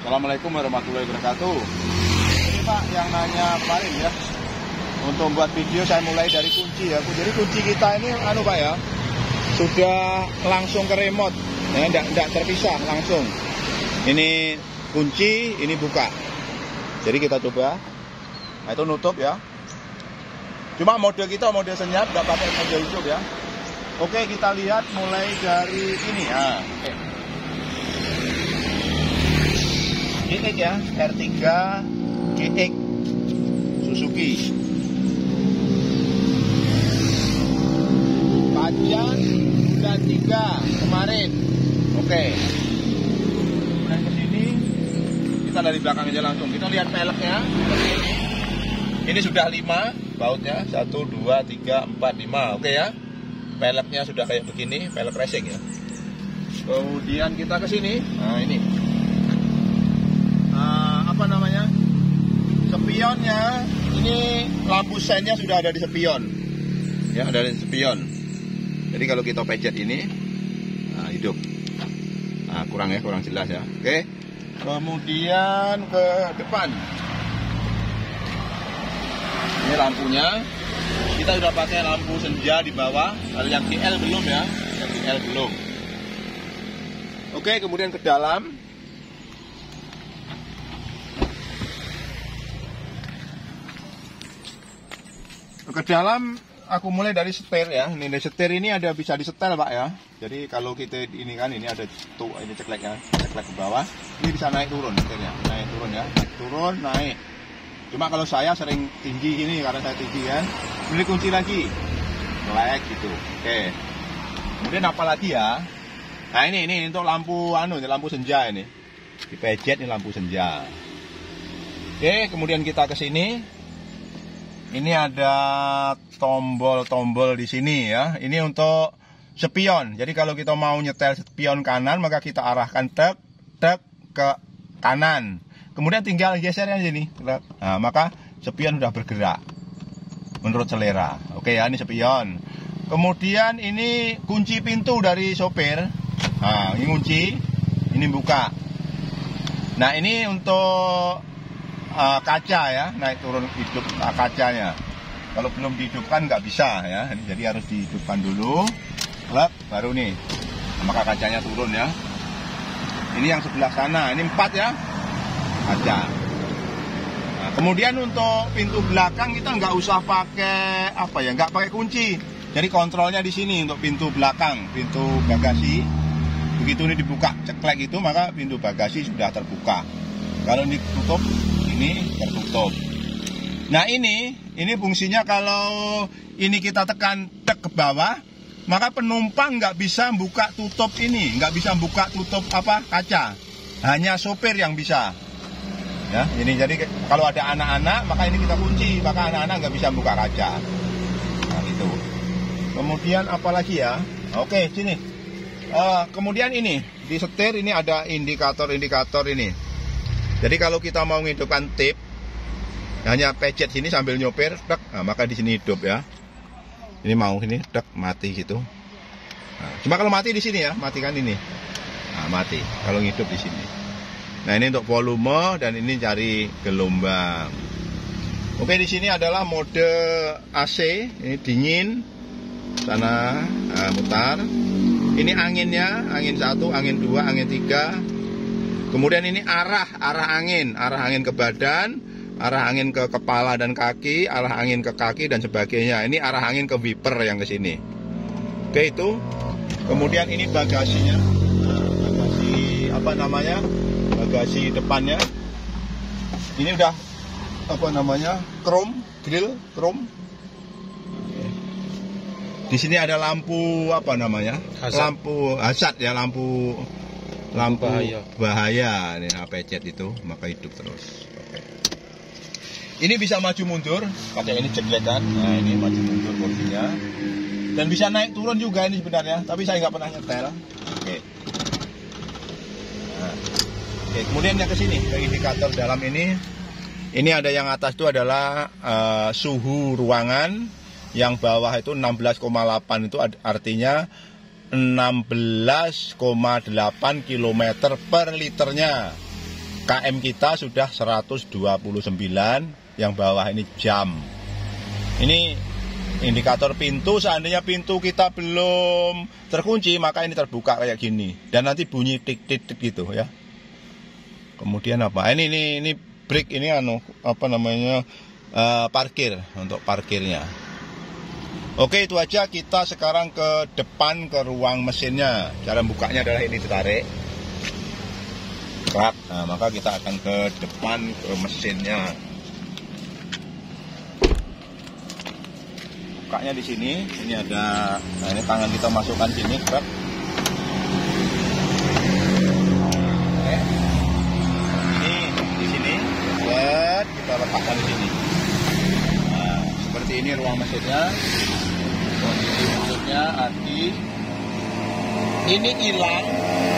Assalamualaikum warahmatullahi wabarakatuh. Ini Pak yang nanya kemarin ya, untuk membuat video saya mulai dari kunci ya. Jadi kunci kita ini Pak ya, sudah langsung ke remote ya, tidak terpisah langsung. Ini kunci, ini buka. Jadi kita coba. Nah, itu nutup ya. Cuma mode kita mode senyap, nggak pakai mode hidup ya. Oke, kita lihat mulai dari ini ya. Oke. GX ya, R3 GX Suzuki. Pajak dan 3 kemarin. Oke. Kemudian ke sini kita dari belakang aja langsung. Kita lihat peleknya. Ini sudah 5 bautnya, 1 2 3 4 5. Oke ya. Peleknya sudah kayak begini, pelek racing ya. Kemudian kita ke sini. Nah, ini. Apa namanya, spionnya ini, lampu sennya sudah ada di spion ya, ada di spion. Jadi kalau kita pencet ini, nah, hidup. Nah, kurang jelas ya. Oke, kemudian ke depan ini lampunya, kita sudah pakai lampu senja di bawah. Kalau yang GL belum ya, yang GL belum. Oke, kemudian ke dalam. Ke dalam aku mulai dari setir ya. Ini setir ini ada bisa disetel Pak ya. Jadi kalau kita ini kan, ini ada tuh, ini ceklek ya, ceklek ke bawah. Ini bisa naik turun setirnya, naik turun ya, turun naik. Cuma kalau saya sering tinggi gini karena saya tinggi kan, ini kunci lagi, melek gitu. Oke. Kemudian apa lagi ya? Nah ini untuk lampu ini lampu senja ini. Dipejet ini lampu senja. Oke, kemudian kita ke sini. Ini ada tombol-tombol di sini ya. Ini untuk spion. Jadi kalau kita mau nyetel spion kanan, maka kita arahkan tek ke kanan. Kemudian tinggal gesernya sini. Nah, maka spion sudah bergerak menurut selera. Oke ya, ini spion. Kemudian ini kunci pintu dari sopir. Nah, ini kunci, ini buka. Nah, ini untuk kaca ya, naik turun hidup kacanya. Kalau belum dihidupkan nggak bisa ya, jadi harus dihidupkan dulu, baru nih, maka kacanya turun ya. Ini yang sebelah sana, ini 4 ya, kaca. Nah, kemudian untuk pintu belakang kita nggak usah pakai nggak pakai kunci. Jadi kontrolnya di sini untuk pintu belakang, pintu bagasi. Begitu ini dibuka ceklek itu, maka pintu bagasi sudah terbuka. Kalau ditutup, ini tertutup. Nah ini fungsinya kalau ini kita tekan ke bawah, maka penumpang nggak bisa buka tutup ini, nggak bisa buka tutup kaca. Hanya sopir yang bisa. Ya, ini jadi kalau ada anak-anak, maka ini kita kunci, maka anak-anak nggak bisa buka kaca. Nah itu. Kemudian apa lagi ya? Oke, sini. Kemudian ini di setir ini ada indikator ini. Jadi kalau kita mau menghidupkan tip, hanya pencet sini sambil nyopir, nah, maka di sini hidup ya. Ini mau sini, mati gitu. Nah, cuma kalau mati di sini ya, matikan ini. Nah, mati kalau hidup di sini. Nah, ini untuk volume dan ini cari gelombang. Oke, di sini adalah mode AC, ini dingin. Sana mutar. Ini anginnya, angin 1, angin 2, angin 3. Kemudian ini arah angin ke badan, arah angin ke kepala dan kaki, arah angin ke kaki dan sebagainya. Ini arah angin ke wiper yang ke sini. Oke itu. Kemudian ini bagasinya, bagasi depannya. Ini udah chrome. Di sini ada lampu lampu hazard ya, lampu bahaya ini pencet itu maka hidup terus. Oke. Ini bisa maju mundur pakai ini jeglekan. Nah ini maju mundur posisinya dan bisa naik turun juga ini sebenarnya, tapi saya nggak pernah nyetel. Oke. Nah, oke, kemudian yang ke sini ke indikator dalam ini ada yang atas itu adalah suhu ruangan, yang bawah itu 16,8 itu artinya 16,8 km per liternya. KM kita sudah 129, yang bawah ini jam. Ini indikator pintu, seandainya pintu kita belum terkunci, maka ini terbuka kayak gini. Dan nanti bunyi tik-tik-tik gitu ya. Kemudian apa? Ini brake, ini parkir, untuk parkirnya. Oke, itu aja. Kita sekarang ke depan, ke ruang mesinnya. Cara bukanya adalah ini ditarik. Nah, maka kita akan ke depan, ke mesinnya. Bukanya di sini. Ini ada, nah ini tangan kita masukkan sini, Oke. Ini di sini, kita letakkan di sini. Nah, seperti ini ruang mesinnya. Kondisi mesinnya arti ini hilang.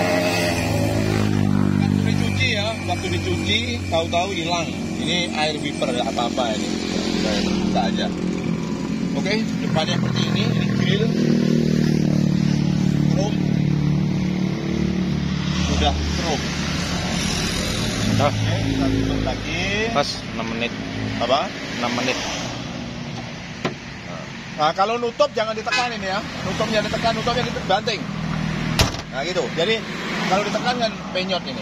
Waktu dicuci tahu-tahu hilang. Ini air wiper, apa-apa ini. Saya terbuka aja. Oke, depannya seperti ini grill chrome. Sudah chrome. Oke, kita tutup lagi. Pas 6 menit. Apa? 6 menit. Nah, kalau nutup jangan ditekan ini ya. Nutupnya ditekan, nutupnya dibanting. Nah, gitu. Jadi kalau ditekan kan penyot ini.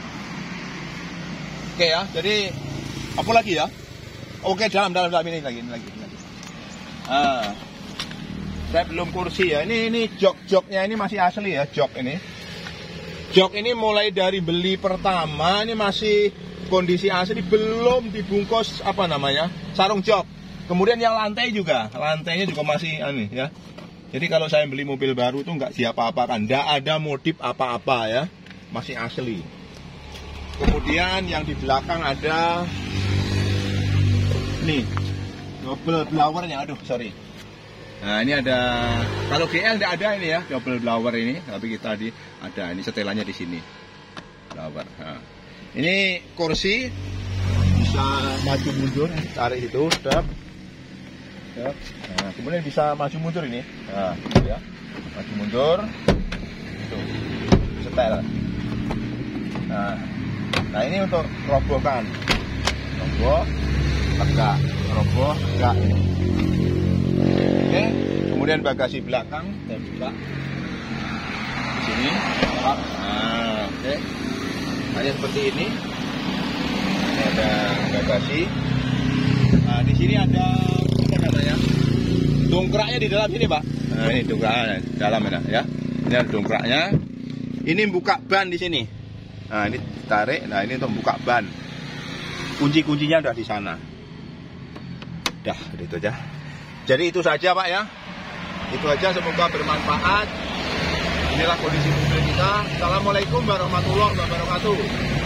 Oke ya, jadi apa lagi ya? Oke, dalam ini lagi. Ah, saya belum kursi ya. Ini jok-joknya ini masih asli ya, jok ini. Jok ini mulai dari beli pertama ini masih kondisi asli, belum dibungkus sarung jok. Kemudian yang lantai juga, lantainya juga masih ini ya. Jadi kalau saya beli mobil baru tuh nggak diapa-apakan, nggak ada modif apa-apa ya, masih asli. Kemudian yang di belakang ada nih double blowernya, Nah ini ada, kalau GL tidak ada ini ya double blower ini, tapi kita ada ini setelannya di sini blower. Nah, ini kursi bisa maju mundur, tarik itu, stop. Nah, kemudian bisa maju mundur ini, nah ya, maju mundur, itu setel. Nah ini untuk robohkan, roboh, tegak ini. Oke, kemudian bagasi belakang saya buka di sini. Nah, oke. Nah, seperti ini. Ini ada bagasi. Nah, di sini ada dongkraknya di dalam sini, Pak. Nah, ini dongkraknya di dalam ya. Ini ada dongkraknya. Ini buka ban di sini. Nah, ini ditarik. Nah, ini untuk buka ban. Kunci-kuncinya udah di sana. Udah, itu aja. Jadi itu saja, Pak ya. Itu aja, semoga bermanfaat. Inilah kondisi mobil kita. Assalamualaikum warahmatullahi wabarakatuh.